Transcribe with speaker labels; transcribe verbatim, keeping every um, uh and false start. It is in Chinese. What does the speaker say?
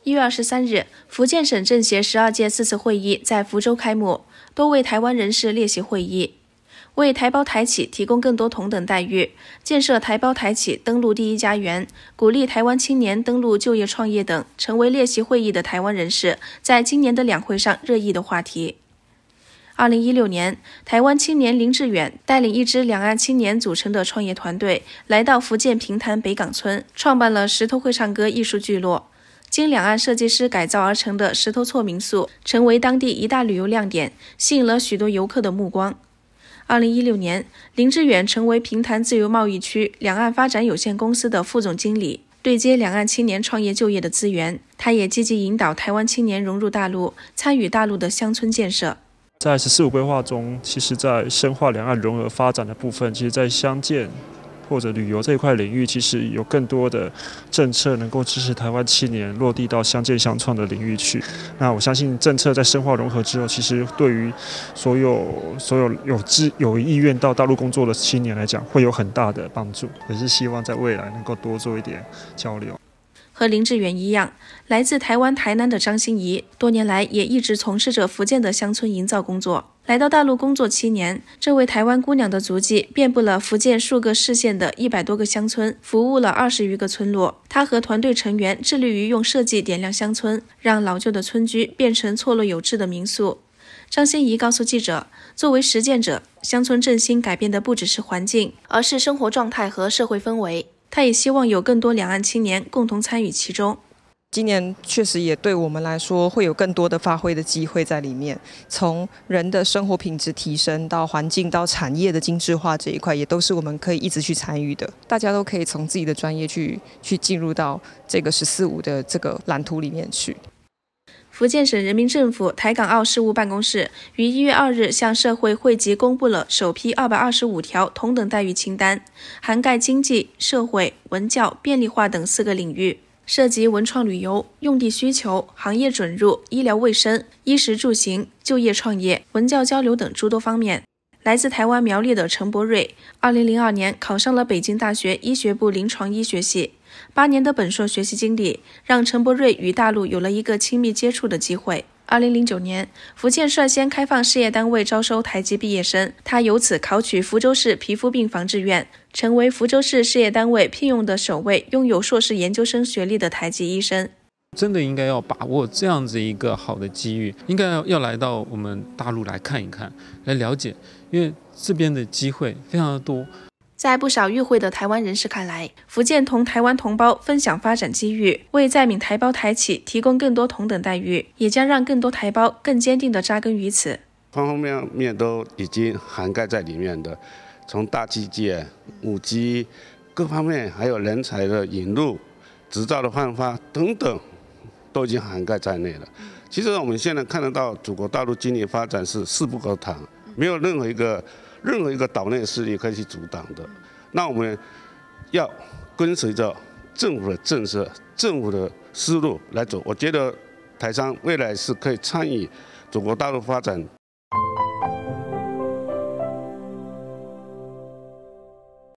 Speaker 1: 一月二十三日，福建省政协十二届四次会议在福州开幕，多位台湾人士列席会议，为台胞台企提供更多同等待遇，建设台胞台企登陆第一家园，鼓励台湾青年登陆就业创业等，成为列席会议的台湾人士在今年的两会上热议的话题。二零一六年，台湾青年林志远带领一支两岸青年组成的创业团队，来到福建平潭北港村，创办了石头会唱歌艺术聚落。经两岸设计师改造而成的石头厝民宿，成为当地一大旅游亮点，吸引了许多游客的目光。二零一六年，林志远成为平潭自由贸易区两岸发展有限公司的副总经理，对接两岸青年创业就业的资源。他也积极引导台湾青年融入大陆，参与大陆的乡村建设。
Speaker 2: 在十四五规划中，其实在深化两岸融合发展的部分，其实在乡建或者旅游这一块领域，其实有更多的政策能够支持台湾青年落地到乡建乡创的领域去。那我相信政策在深化融合之后，其实对于所有所有有志有意愿到大陆工作的青年来讲，会有很大的帮助。也是希望在未来能够多做一点交流。
Speaker 1: 和林志远一样，来自台湾台南的张欣怡，多年来也一直从事着福建的乡村营造工作。来到大陆工作七年，这位台湾姑娘的足迹遍布了福建数个市县的一百多个乡村，服务了二十余个村落。她和团队成员致力于用设计点亮乡村，让老旧的村居变成错落有致的民宿。张欣怡告诉记者，作为实践者，乡村振兴改变的不只是环境，而是生活状态和社会氛围。他也希望有更多两岸青年共同参与其中。
Speaker 3: 今年确实也对我们来说会有更多的发挥的机会在里面，从人的生活品质提升到环境到产业的精致化这一块，也都是我们可以一直去参与的。大家都可以从自己的专业去去进入到这个十四五的这个蓝图里面去。
Speaker 1: 福建省人民政府台港澳事务办公室于一月二日向社会汇集公布了首批二百二十五条同等待遇清单，涵盖经济、社会、文教、便利化等四个领域，涉及文创旅游、用地需求、行业准入、医疗卫生、衣食住行、就业创业、文教交流等诸多方面。来自台湾苗栗的陈博瑞，二零零二年考上了北京大学医学部临床医学系，八年的本硕学习经历让陈博瑞与大陆有了一个亲密接触的机会。二零零九年，福建率先开放事业单位招收台籍毕业生，他由此考取福州市皮肤病防治院，成为福州市事业单位聘用的首位拥有硕士研究生学历的台籍医生。
Speaker 4: 真的应该要把握这样子一个好的机遇，应该要来到我们大陆来看一看，来了解，因为这边的机会非常的多。
Speaker 1: 在不少与会的台湾人士看来，福建同台湾同胞分享发展机遇，为在闽台胞台企提供更多同等待遇，也将让更多台胞更坚定地扎根于此。
Speaker 5: 方方面面都已经涵盖在里面的，从大基建、五 G 各方面，还有人才的引入、执照的换发等等，都已经涵盖在内了。其实我们现在看得到，祖国大陆经济发展是势不可挡，没有任何一个任何一个岛内势力可以去阻挡的。那我们要跟随着政府的政策、政府的思路来走。我觉得台商未来是可以参与祖国大陆发展